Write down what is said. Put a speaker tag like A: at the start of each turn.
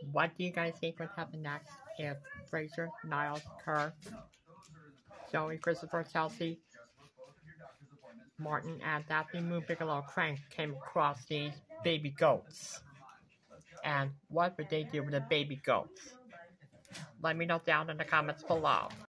A: What do you guys think would happen next if Frasier, Niles, Kurt, Zoe, Christopher, Chelsea, Martin, and Daphne Bigelow Crane came across these baby goats? And what would they do with the baby goats? Let me know down in the comments below.